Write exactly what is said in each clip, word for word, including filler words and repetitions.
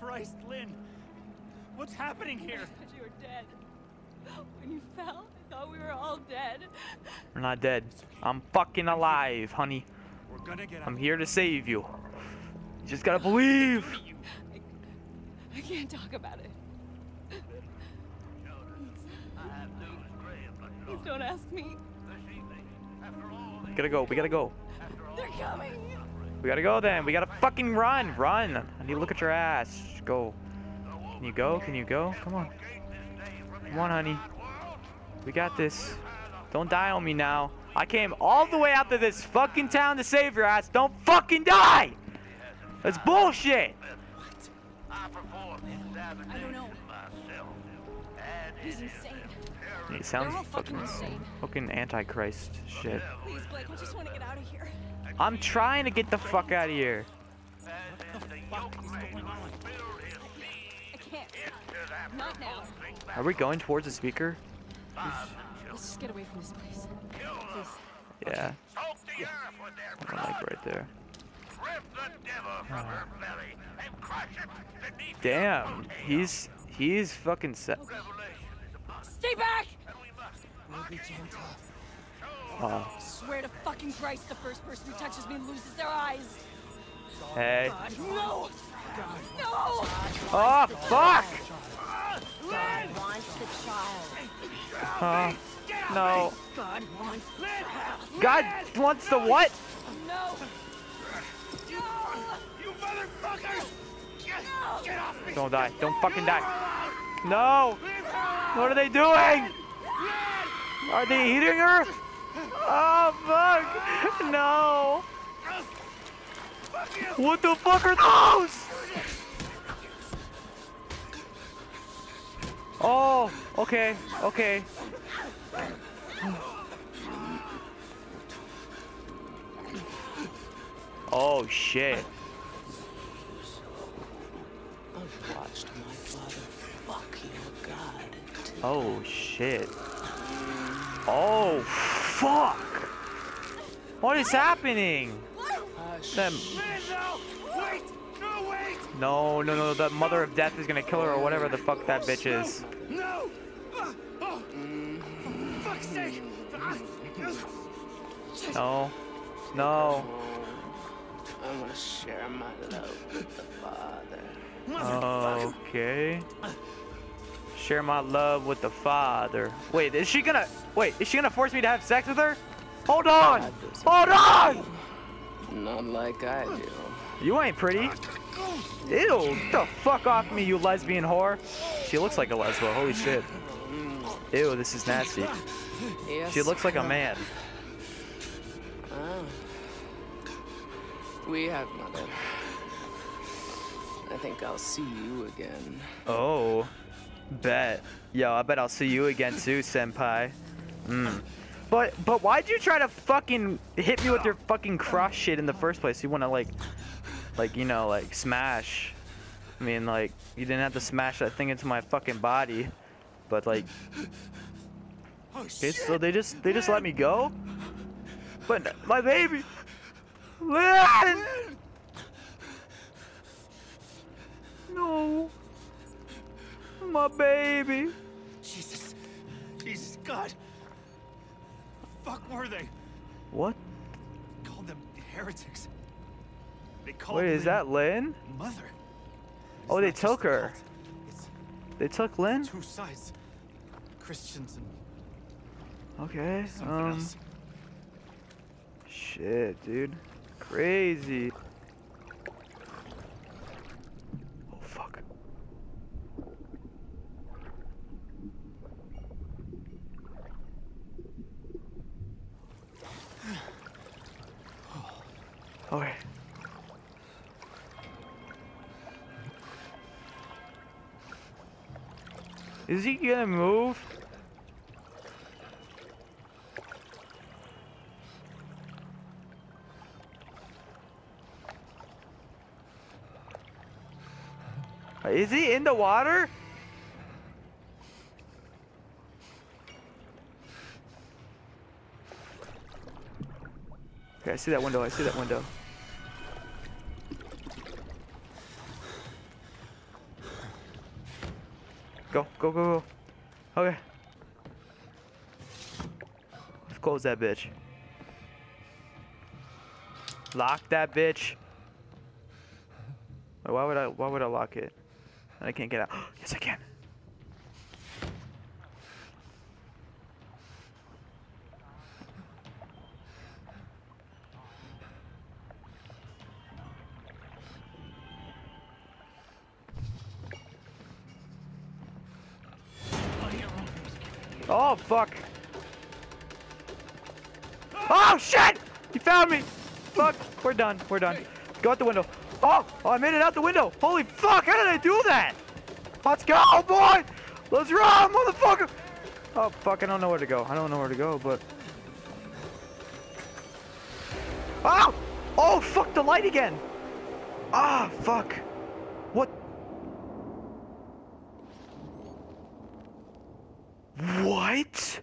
Christ, Lynn! What's happening here? I thought you were dead. When you fell, I thought we were all dead. We're not dead. I'm fucking alive, honey. We're gonna get out. I'm here to save you. You just gotta believe. I, I can't talk about it. Please don't ask me. We gotta go. We gotta go. They're coming. We gotta go then. We gotta fucking run. Run. I need to look at your ass. Just go. Can you go? Can you go? Come on. Come on, honey. We got this. Don't die on me now. I came all the way out to this fucking town to save your ass. Don't fucking die! That's bullshit! What? I don't know. He's insane. He sounds They're all fucking, fucking insane. fucking antichrist shit. Please, Blake, I just want to get out of here. I'm trying to get the fuck out of here. What the fuck is going on? I can't. Not now. Are we going towards the speaker? Let's just get away from this place. Please. Yeah. I'm like right there. Damn, he's he's fucking set. Stay back! We'll be gentle. Oh. I swear to fucking Christ, the first person who touches me loses their eyes. Hey. God, no! God. No! Oh fuck! God wants the child. Oh. No. God wants the child. God wants the what? No! No! You motherfuckers! No! Get off me! Don't die. Don't fucking die. No! What are they doing? Are they eating her? Oh fuck! No! What the fuck are those? Oh, okay, okay. Oh shit. I've watched my father fuck your god. Oh shit. Oh fuck. What is happening? Them. No! Wait! No, wait! No, no, no, the mother of death is gonna kill her or whatever the fuck that bitch is. No! Oh, oh. For fuck's sake! No. No. I'm gonna share my love with the Father. Okay. Share my love with the Father. Wait, is she gonna... Wait, is she gonna force me to have sex with her? Hold on! Hold on! Not like I do. You ain't pretty. Ew, get the fuck off me, you lesbian whore. She looks like a lesbo, holy shit. Ew, this is nasty. Yes, She looks like a man. Oh. We have, mother. I think I'll see you again. Oh, bet. Yo, I bet I'll see you again too, senpai. Mm. But, but why'd you try to fucking hit me with your fucking cross shit in the first place? You wanna like, like, you know, like smash. I mean, like, you didn't have to smash that thing into my fucking body. But like, okay, so they just, they just let me go? But my baby, Lynn! No, my baby. Jesus. Jesus, God. Fuck were they? What? Called them heretics. They called Wait, is Lynn that Lynn? Mother. Oh, It's they not just took the her. cult. It's They took Lynn? two sides. Christians and Okay, something um, else. shit, dude. Crazy. Oh, fuck. Okay. Is he gonna move? Is he in the water? Okay, I see that window. I see that window. Go, go, go, go. Okay. Let's close that bitch. Lock that bitch. Wait, why would I? Why would I lock it? I can't get out. Yes, I can. Oh fuck! Oh shit! You found me! Fuck! We're done. We're done. Go out the window. Oh! Oh, I made it out the window! Holy fuck! How did I do that? Let's go, boy! Let's run, motherfucker! Oh fuck! I don't know where to go. I don't know where to go, but. Oh! Oh fuck! The light again! Ah fuck! What? What?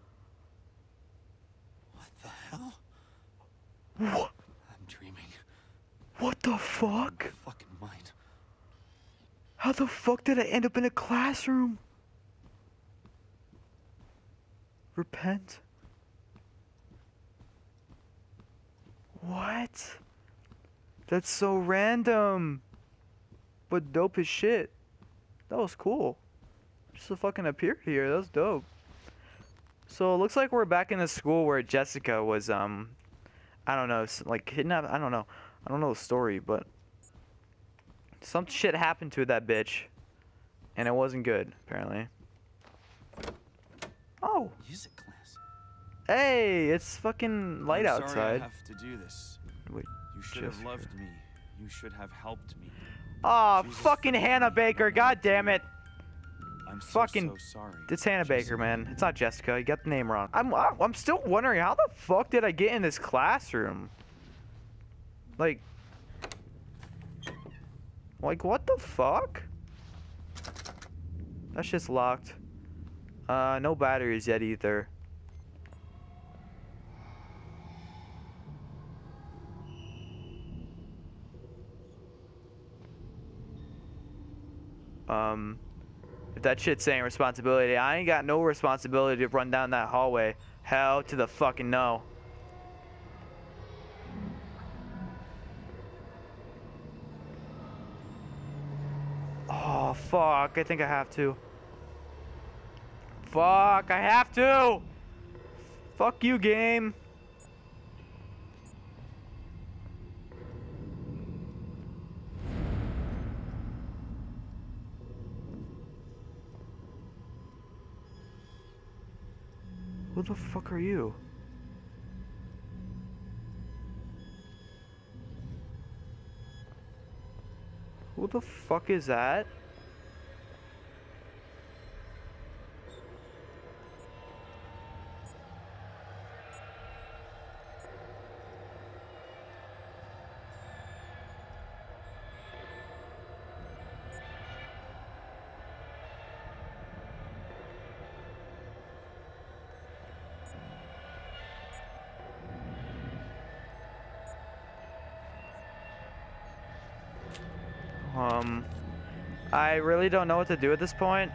What the hell? What? I'm dreaming. What the fuck? My fucking mind. How the fuck did I end up in a classroom? Repent? What? That's so random. But dope as shit. That was cool. Just to fucking appear here. That was dope. So it looks like we're back in the school where Jessica was, um, I don't know, like kidnapped. I don't know. I don't know the story, but some shit happened to that bitch, and it wasn't good, apparently. Oh. Music class. Hey, it's fucking light I'm outside. Sorry I have to do this. Wait, You should have Jessica. loved me. You should have helped me. Aw, Jesus fucking forgive Hannah me. Baker. God damn it. I'm so, Fucking- so sorry. It's Hannah Jesus. Baker, man. It's not Jessica. You got the name wrong. I'm I'm still wondering how the fuck did I get in this classroom? Like, like what the fuck? That shit's locked. Uh, no batteries yet either. Um, if that shit's saying responsibility, I ain't got no responsibility to run down that hallway. Hell to the fucking no. Oh, fuck. I think I have to. Fuck, I have to! Fuck you, game. Who the fuck are you? Who the fuck is that? Um, I really don't know what to do at this point.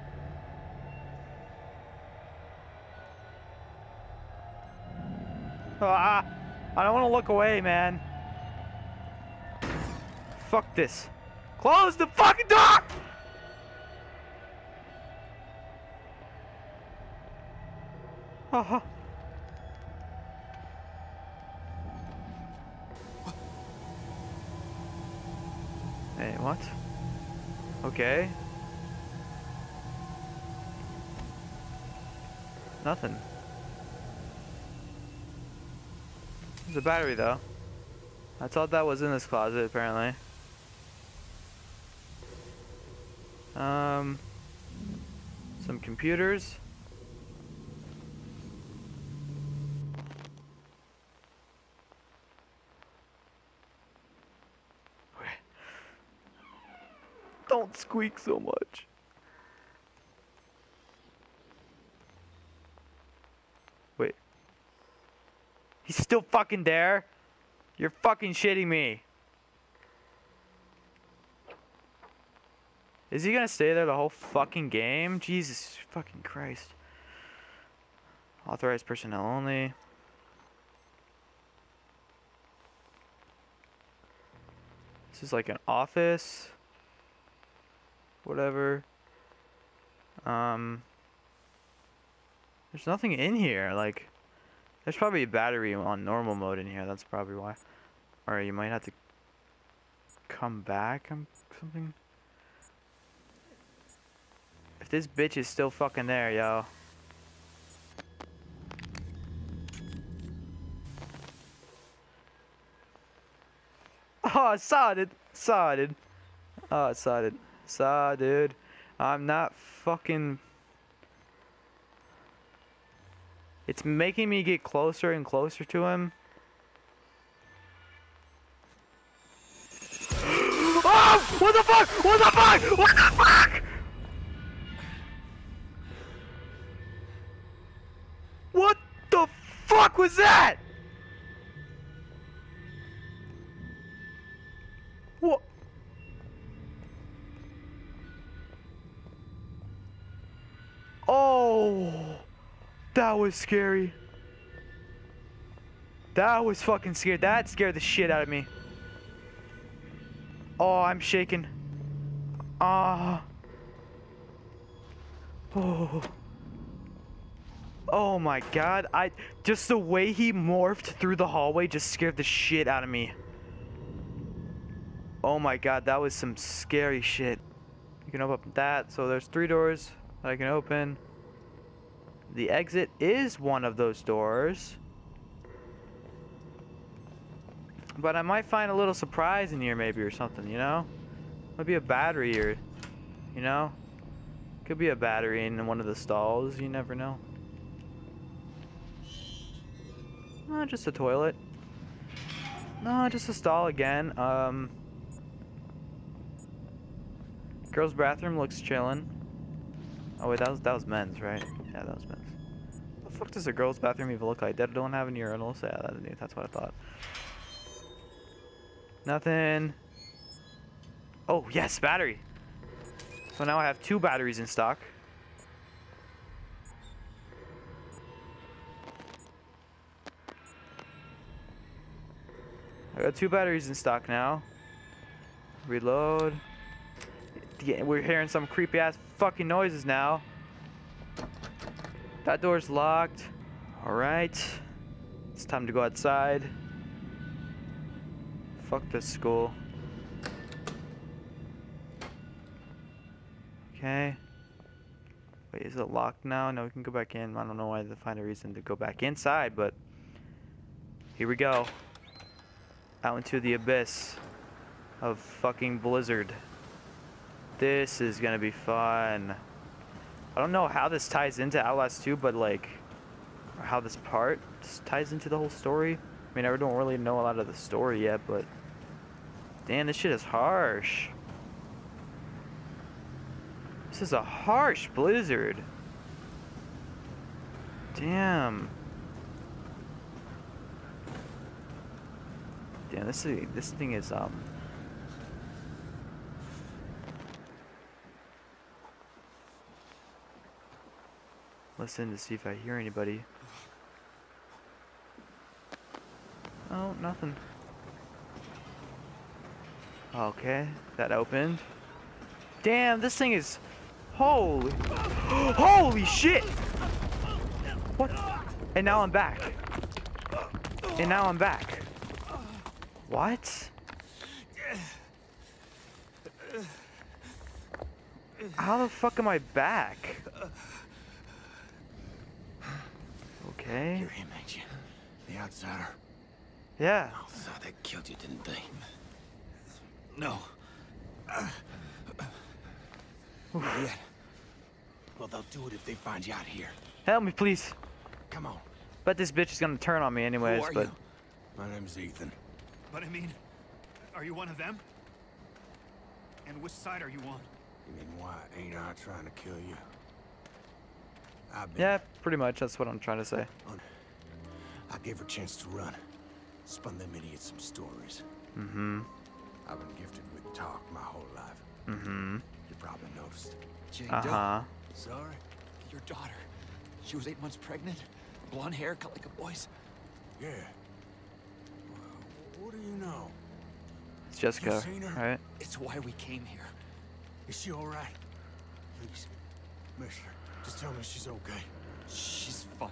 Ah, I don't want to look away, man. Fuck this. Close the fucking door! Uh-huh. Hey, what? Okay. Nothing. There's a battery though. I thought that was in this closet apparently. Um, some computers. Don't squeak so much. Wait. He's still fucking there? You're fucking shitting me. Is he gonna stay there the whole fucking game? Jesus fucking Christ. Authorized personnel only. This is like an office. Whatever. Um. There's nothing in here. Like, there's probably a battery on normal mode in here. That's probably why. Or you might have to come back or something. If this bitch is still fucking there, yo. Oh, I saw it. Saw it. Oh, I saw it. Saw it, dude. I'm not fucking... It's making me get closer and closer to him. Oh! What the fuck? What the fuck? What the fuck? What the fuck was that? What? Oh, that was scary. That was fucking scary. That scared the shit out of me. Oh, I'm shaking. Ah. Oh. Oh my god. I just the way he morphed through the hallway just scared the shit out of me. Oh my god, that was some scary shit. You can open that. So there's three doors that I can open. The exit is one of those doors. But I might find a little surprise in here maybe or something, you know? Might be a battery or, you know? Could be a battery in one of the stalls, you never know. No, just a toilet. No, just a stall again. Um, girls' bathroom looks chillin'. Oh wait, that was that was men's, right? Yeah, that was men's. What the fuck does a girls' bathroom even look like? That don't have any urinals? Yeah, that, that's what I thought. Nothing. Oh yes, battery. So now I have two batteries in stock. I got two batteries in stock now. Reload. Yeah, we're hearing some creepy ass fucking noises now. That door's locked. Alright. It's time to go outside. Fuck this school. Okay. Wait, is it locked now? No, we can go back in. I don't know why they find a reason to go back inside, but here we go. Out into the abyss of fucking Blizzard. This is gonna be fun. I don't know how this ties into Outlast two, but like, or how this part ties into the whole story. I mean, I don't really know a lot of the story yet, but damn, this shit is harsh. This is a harsh Blizzard. Damn. Damn, this is, this thing is um. Listen to see if I hear anybody. Oh, nothing. Okay, that opened. Damn, this thing is... Holy... Holy shit! What? And now I'm back. And now I'm back. What? How the fuck am I back? Okay. You're him, ain't you? The outsider. Yeah. Oh, so they killed you, didn't they? No. Uh, Not yet. Well, they'll do it if they find you out here. Help me, please. Come on. Bet this bitch is gonna turn on me anyways, Who are but... you? My name's Ethan. But I mean, are you one of them? And which side are you on? You mean why ain't I trying to kill you? I've been... Yeah, pretty much. That's what I'm trying to say. I gave her a chance to run. Spun them idiots some stories. Mm-hmm. I've been gifted with talk my whole life. Mm-hmm. You're probably probably noticed. Jane Uh Doe, huh. Sorry? your daughter. She was eight months pregnant. Blonde hair, cut like a boy's. Yeah. Well, what do you know? It's Jessica, seen her? right? It's why we came here. Is she all right? Please, Mister, just tell me she's okay. She's fine.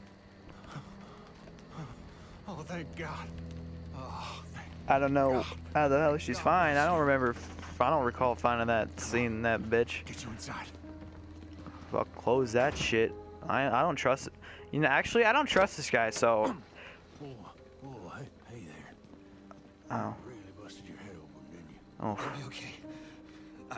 Oh, thank God. Oh, thank I don't know God. how the hell she's fine. I don't remember. I don't recall finding that, seeing that bitch. Get you inside. Fuck, close that shit. I I don't trust it. You know, actually, I don't trust this guy. So. Whoa, whoa, hey, hey there. Oh. You really busted your head open, didn't you? Oh. You'll be okay. I...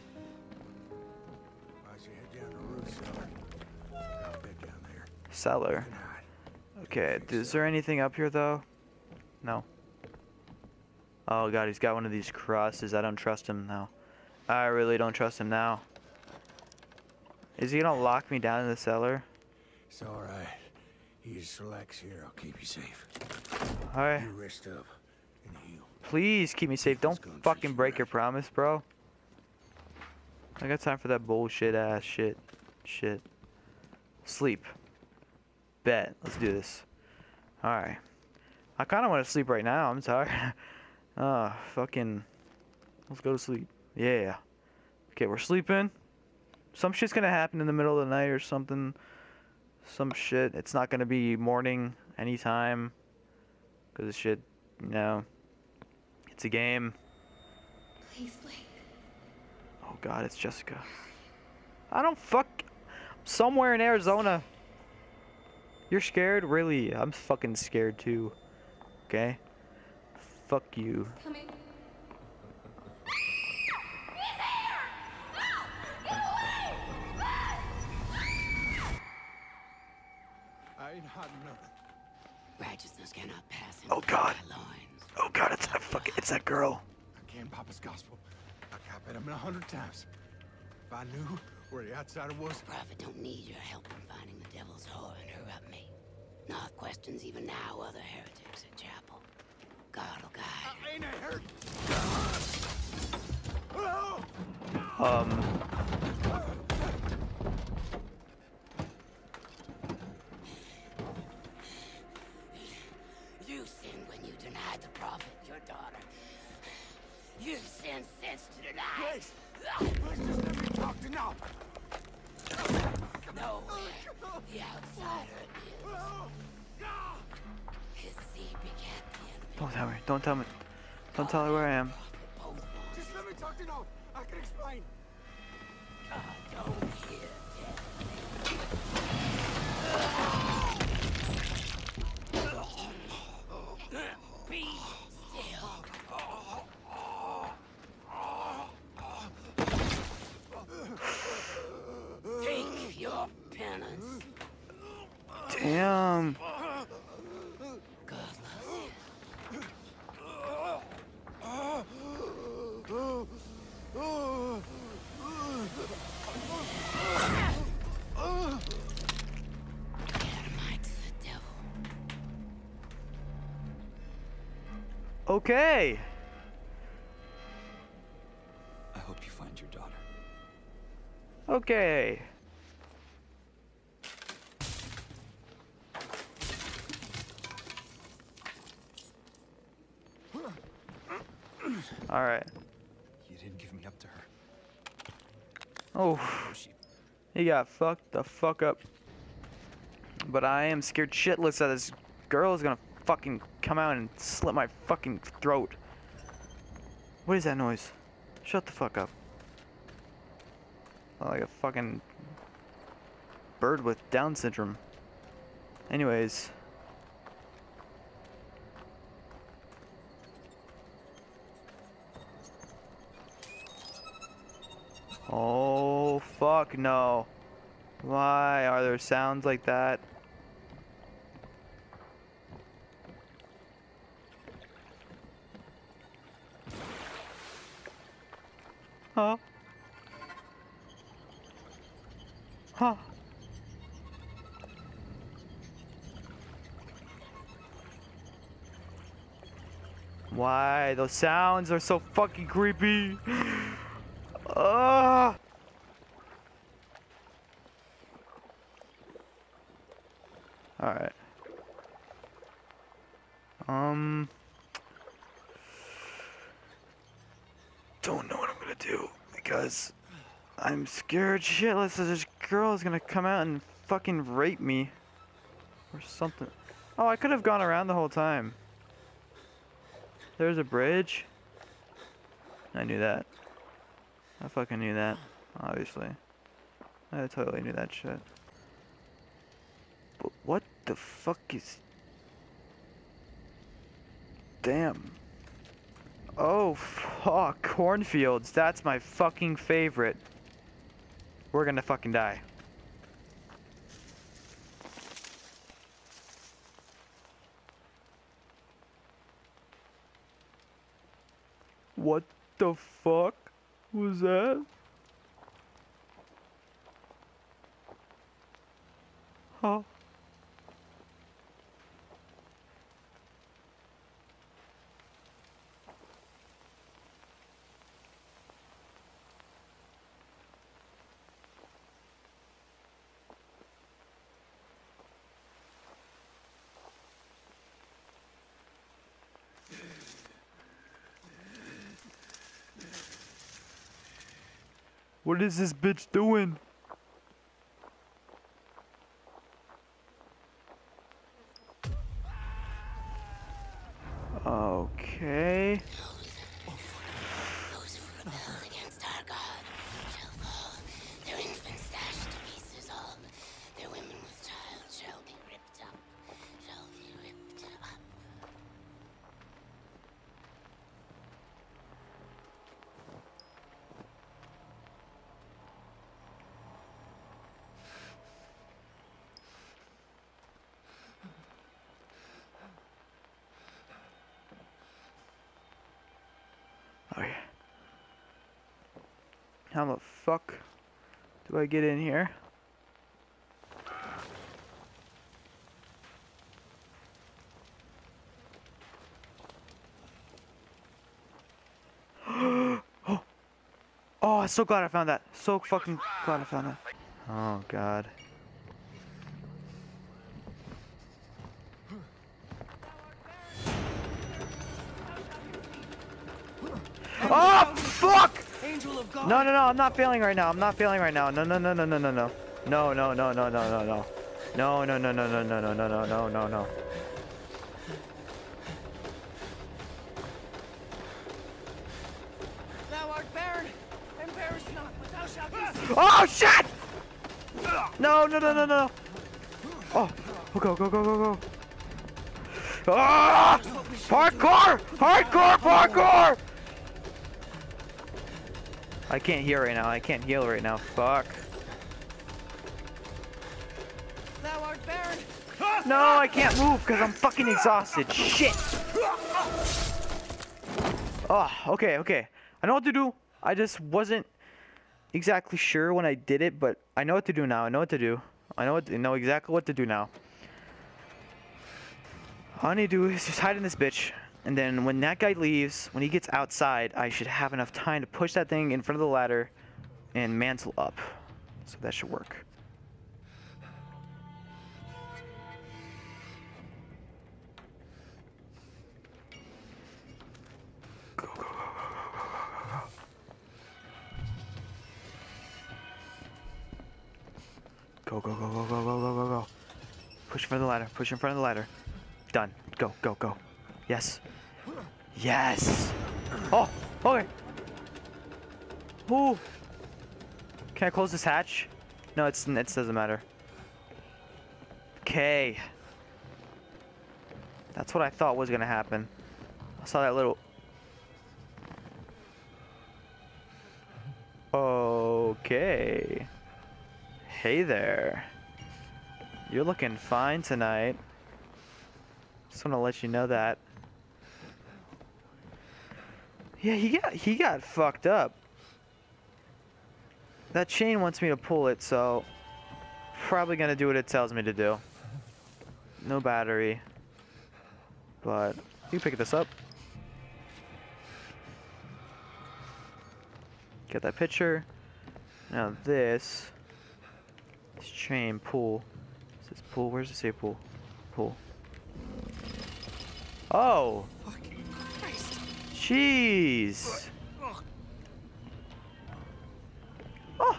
Why'd you head down the roof cellar? Drop that down there. Cellar. You can hide. Okay. Is there anything up here though? No. Oh god, he's got one of these crosses. I don't trust him now. I really don't trust him now. Is he gonna lock me down in the cellar? It's all right. You just relax here. I'll keep you safe. Alright. You rest up and heal. Please keep me safe. Don't fucking break your promise, bro. I got time for that bullshit ass shit. Shit. Sleep. Bet. Let's do this. Alright. I kind of want to sleep right now. I'm tired. Ah, fucking. Let's go to sleep. Yeah. Okay, we're sleeping. Some shit's gonna happen in the middle of the night or something. Some shit. It's not gonna be morning anytime. Because the shit, you know. It's a game. Please, Blake. Oh god, it's Jessica. I don't fuck. Somewhere in Arizona. You're scared? Really? I'm fucking scared too. Okay? Fuck you. Coming. He's here! No! Get away! I ain't hiding nothing. Righteousness cannot pass him. Oh, God. Lines. Oh god, it's that fucking, it's that girl. I can't Papa's gospel. I copied him a hundred times. If I knew where the outsider was, Prophet don't need your help in finding the devil's whore and her up me. Not questions even now other heretics at chapel. God will guide. I ain't a hurt. Um. You sinned when you denied the prophet, your daughter. You sinned since to deny. Please, please just let me talk to now. Nowhere the outsider is. His seed begat the enemy. Don't tell me. Don't tell me. Don't tell her where I am. Both wrong. Just let me talk to now. I can explain. God don't hear death. Be still. Take your penance. Damn. God loves you. Adamite's the devil. Okay. I hope you find your daughter. Okay. All right. You didn't give me up to her. Oh, Oh, she... he got fucked the fuck up. But I am scared shitless that this girl is gonna fucking come out and slit my fucking throat. What is that noise? Shut the fuck up. Like a fucking bird with Down syndrome. Anyways. Oh, fuck no. Why are there sounds like that? Huh? Huh? Why? Those sounds are so fucking creepy. Ah! Alright. Um... Don't know what I'm gonna do, because I'm scared shitless that this girl is gonna come out and fucking rape me. Or something. Oh, I could have gone around the whole time. There's a bridge. I knew that. I fucking knew that, obviously. I totally knew that shit. But what the fuck is... Damn. Oh, fuck. Cornfields. That's my fucking favorite. We're gonna fucking die. What the fuck was that? Huh? What is this bitch doing? Okay. Those who rebel against our God shall fall. Their infants dashed to pieces all. Their women with child shall be ripped up. Shall be ripped up. Okay. How the fuck do I get in here? Oh, oh, I'm so glad I found that. So fucking glad I found that. Oh god. Oh fuck! No, no, no, I'm not failing right now. I'm not failing right now. No, no, no, no, no, no, no. No, no, no, no, no, no, no. No, no, no, no, no, no, no, no, no, no, no, no. Thou art barren, and bearest not, but thou shalt be. Oh shit! No, no, no, no, no. Oh, oh go, go, go, go, go. Ah! Hardcore! Hardcore! Parkour! I can't heal right now. I can't heal right now. Fuck. Thou art barren. No, I can't move because I'm fucking exhausted. Shit. Oh, okay, okay. I know what to do. I just wasn't exactly sure when I did it, but I know what to do now. I know what to do. I know what, I know exactly what to do now. All I need to do is just hide in this bitch. And then when that guy leaves, when he gets outside, I should have enough time to push that thing in front of the ladder and mantle up. So that should work. Go, go, go, go, go, go, go, go. Go, go, go, go, go, go, go, go, go. Push in front of the ladder. Push in front of the ladder. Done. Go, go, go. Yes. Yes. Oh, okay. Ooh. Can I close this hatch? No, it's it doesn't matter. Okay. That's what I thought was gonna happen. I saw that little. Okay. Hey there. You're looking fine tonight. Just want to let you know that. Yeah, he got he got fucked up. That chain wants me to pull it, so probably gonna do what it tells me to do. No battery, but you pick this up. Get that picture. Now this. This chain, pull. Is this pull? Where's it say pull? Pull. Oh! Fucking Christ. Jeez! Oh!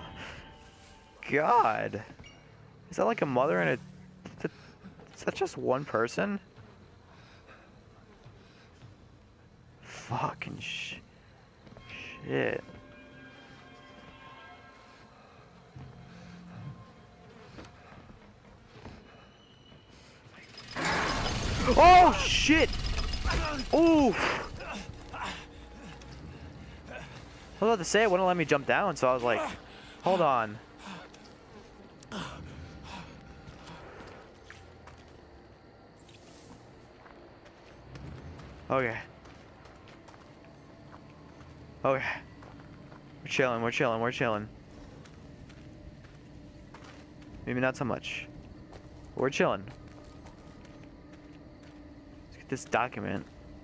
God! Is that like a mother and a... Is that just one person? Fucking sh... Shit. Oh shit! Oof! I was about to say it wouldn't let me jump down, so I was like, hold on. Okay. Okay. We're chilling, we're chilling, we're chilling. Maybe not so much. We're chilling. Let's get this document.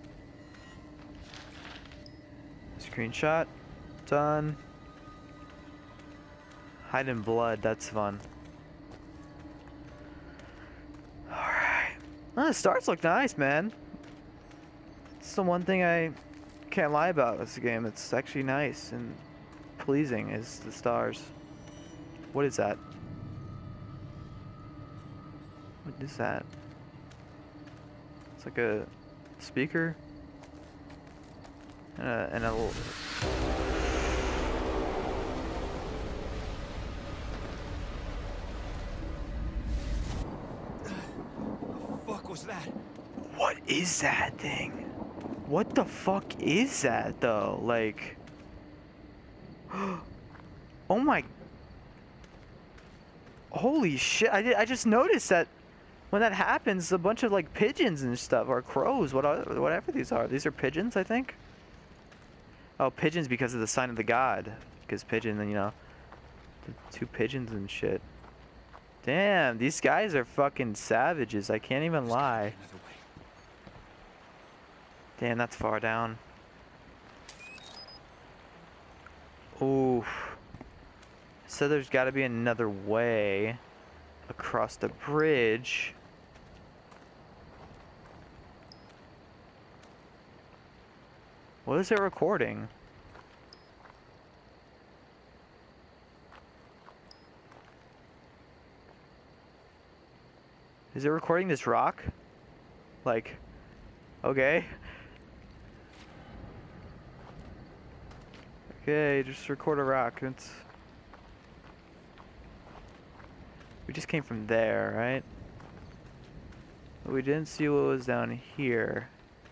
Screenshot. Done. Hide in blood, that's fun. Alright. Oh, the stars look nice, man. It's the one thing I can't lie about this game. It's actually nice and pleasing is the stars. What is that? What is that? It's like a speaker and a, and a little... The fuck was that? What is that thing? What the fuck is that though? Like... Oh my... Holy shit, I, did, I just noticed that when that happens, a bunch of like pigeons and stuff, or crows, what are, whatever these are. These are pigeons, I think? Oh, pigeons because of the sign of the god. Because pigeon, you know, two pigeons and shit. Damn, these guys are fucking savages, I can't even lie. Damn, that's far down. Oof. So there's got to be another way across the bridge. What is it recording? Is it recording this rock? Like, okay. Okay, just record a rock. It's... We just came from there, right? But we didn't see what was down here.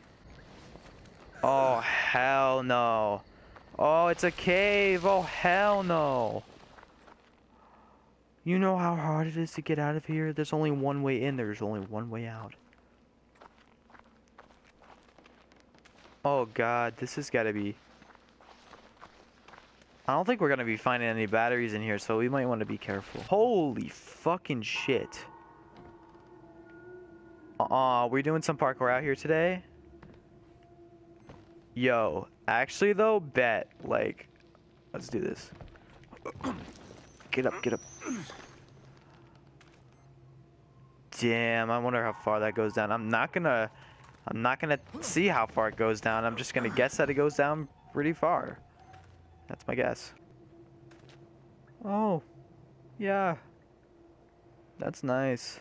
Oh, hell no. Oh, it's a cave. Oh, hell no. You know how hard it is to get out of here? There's only one way in, there's only one way out. Oh god, this has gotta be... I don't think we're gonna be finding any batteries in here, so we might want to be careful. Holy fucking shit. Uh-uh, we're doing some parkour out here today? Yo, actually though, bet. Like, let's do this. Get up, get up. Damn, I wonder how far that goes down. I'm not gonna... I'm not gonna see how far it goes down. I'm just gonna guess that it goes down pretty far. That's my guess. Oh. Yeah. That's nice.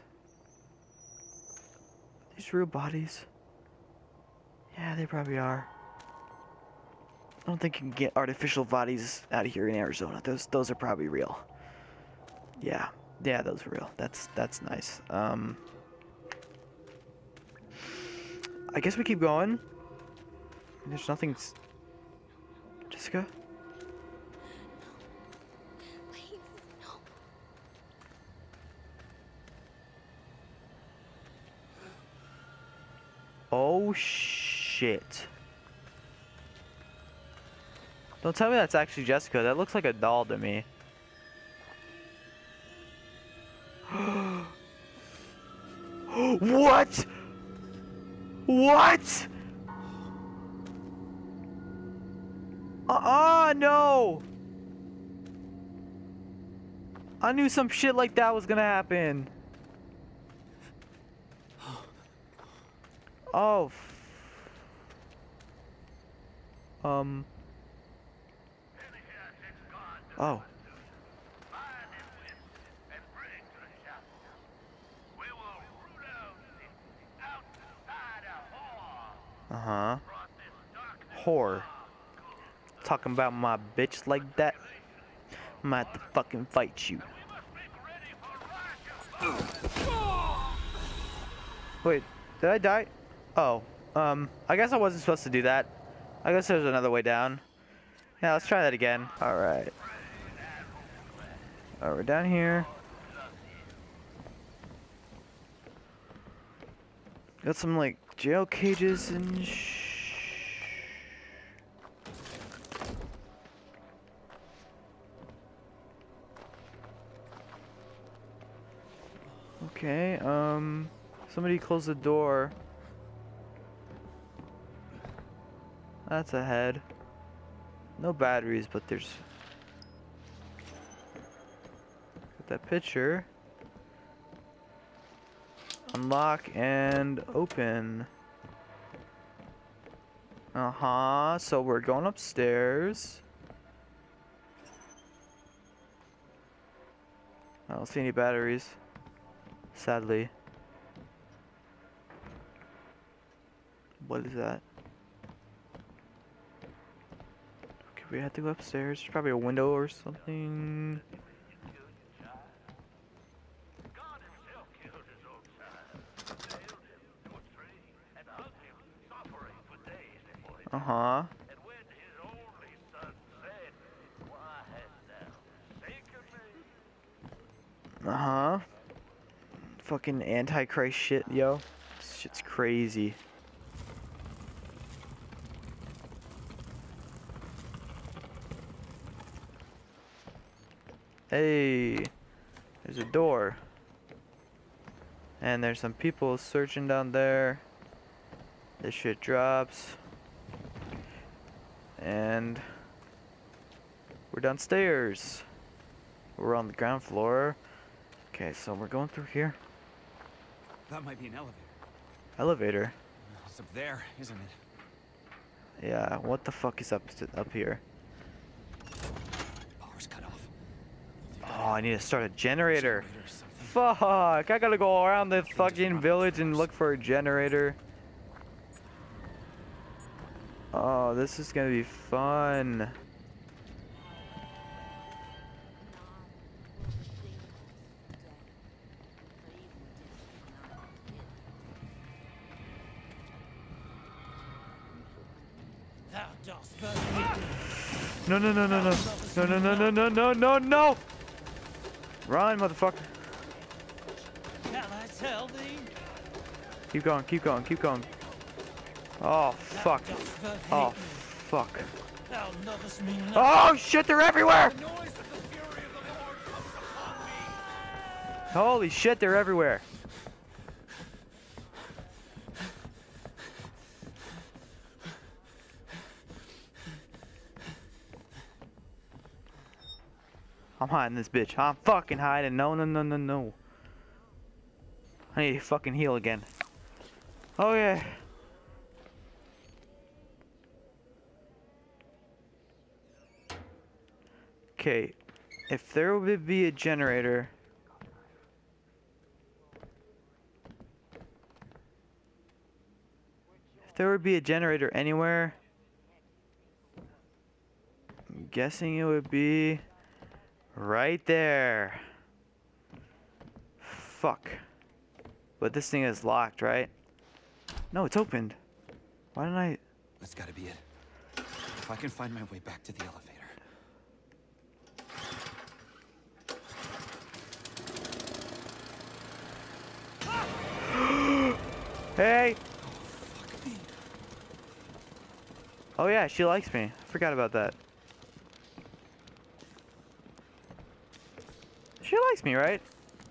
These real bodies? Yeah, they probably are. I don't think you can get artificial bodies out of here in Arizona. Those those are probably real. Yeah. Yeah, those are real. That's that's nice. Um I guess we keep going. There's nothing. Jessica? Please, no. Oh shit. Don't tell me that's actually Jessica. That looks like a doll to me. What? What? Uh-uh, no! I knew some shit like that was gonna happen. Oh. Um. Oh. Uh-huh. Whore. Talking about my bitch like that. I'm gonna have to fucking fight you. Wait, did I die? Oh, um, I guess I wasn't supposed to do that. I guess there's another way down. Yeah, let's try that again. Alright. Alright, we're down here. Got some, like, jail cages and sh... Okay, um... somebody close the door. That's a head. No batteries, but there's... Got that picture. Unlock and open. Uh-huh, so we're going upstairs. I don't see any batteries. Sadly. What is that? Okay, we have to go upstairs. There's probably a window or something. Uh-huh. Uh-huh. Fucking Antichrist shit, yo. This shit's crazy. Hey, there's a door. And there's some people searching down there. This shit drops. And we're downstairs. We're on the ground floor. Okay, so we're going through here. That might be an elevator. Elevator? It's up there, isn't it? Yeah, what the fuck is up up here? Power's cut off. Oh, I need to start a generator. Fuck, I gotta go around the fucking village and look for a generator. Oh, this is gonna be fun. No, no, no, no, no. No, no, no, no, no, no, no, no! Run, motherfucker. Can I tell thee? Keep going, keep going, keep going. Oh, fuck. Oh, fuck. Thou lovest me not. Oh, shit, they're everywhere! The noise of the fury of the Lord comes upon me. Holy shit, they're everywhere. I'm hiding this bitch. I'm fucking hiding. No, no, no, no, no. I need to fucking heal again. Oh, yeah. Okay. If there would be a generator... If there would be a generator anywhere... I'm guessing it would be... right there. Fuck. But this thing is locked, right? No, it's opened. Why didn't I... That's gotta be it. If I can find my way back to the elevator. Hey! Oh yeah, she likes me. I forgot about that. She likes me, right?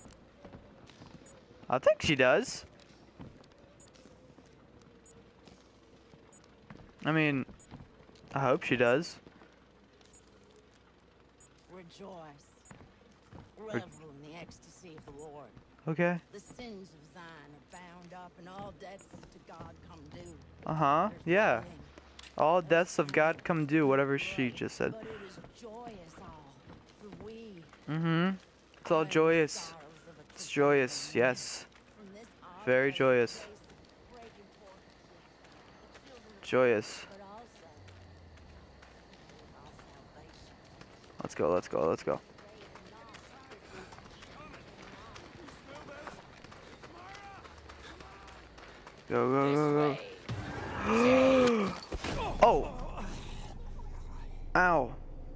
I think she does. I mean, I hope she does. Rejoice. Revel in the ecstasy of the Lord. Okay. The sins of thine are bound up, and all debts to God come due. Uh-huh. There's Yeah. mourning, All deaths of God come due, whatever she just said. but it is joyous all, for we Mm-hmm. It's all bear the joyous. sorrows of a It's forsaken joyous, woman. yes. From this our Very blessed joyous. place of breaking forth the children of Joyous. but also of our salvation. Let's go, let's go, let's go. Go, go, go, go. Oh! Ow.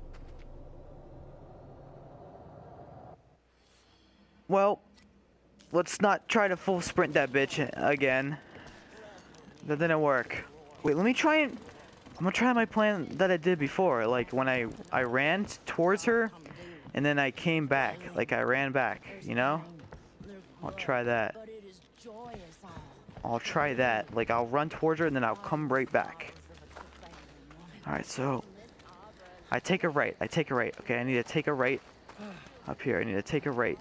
Well, let's not try to full sprint that bitch again. That didn't work. Wait, let me try and... I'm gonna try my plan that I did before. Like, when I, I ran towards her, and then I came back. Like, I ran back, you know? I'll try that. But it is joyous all, I'll try that. Like, I'll run towards her, and then I'll come right back. Alright, so... I take a right. I take a right. Okay, I need to take a right. Up here, I need to take a right.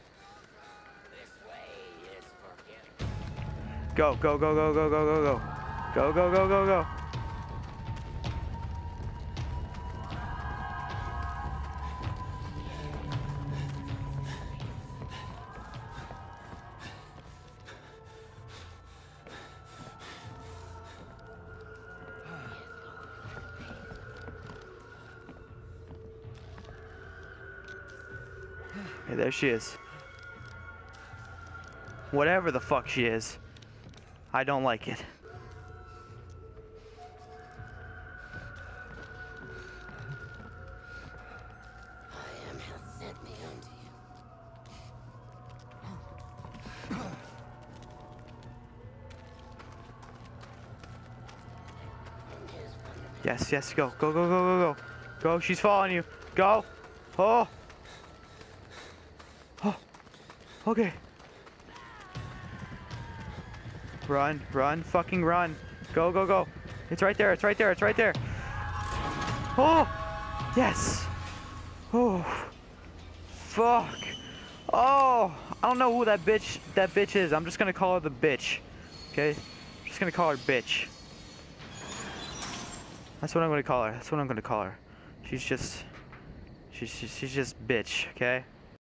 Go, go, go, go, go, go, go, go. Go, go, go, go, go. Okay, there she is. Whatever the fuck she is. I don't like it. I am hath sent me unto you. Yes, yes, go, go, go, go, go, go. Go, she's following you. Go. Oh. Oh. Okay. Run, run, fucking run. Go, go, go. It's right there, it's right there, it's right there. Oh. Yes. Oh. Fuck. Oh. I don't know who that bitch, that bitch is. I'm just gonna call her the bitch. Okay? I'm just gonna call her bitch. That's what I'm gonna call her. That's what I'm gonna call her. She's just, she's she's, she's just bitch. Okay.